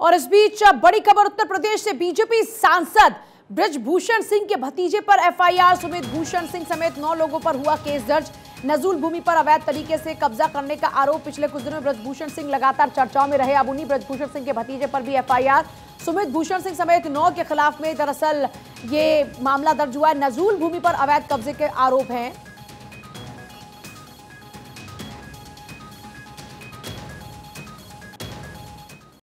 और इस बीच बड़ी खबर उत्तर प्रदेश से, बीजेपी सांसद ब्रजभूषण सिंह के भतीजे पर एफआईआर। सुमित भूषण सिंह समेत 9 लोगों पर हुआ केस दर्ज। नजूल भूमि पर अवैध तरीके से कब्जा करने का आरोप। पिछले कुछ दिनों में ब्रजभूषण सिंह लगातार चर्चाओं में रहे। अब उन्हीं ब्रजभूषण सिंह के भतीजे पर भी एफआईआर। सुमित भूषण सिंह समेत 9 के खिलाफ में दरअसल ये मामला दर्ज हुआ है। नजूल भूमि पर अवैध कब्जे के आरोप हैं।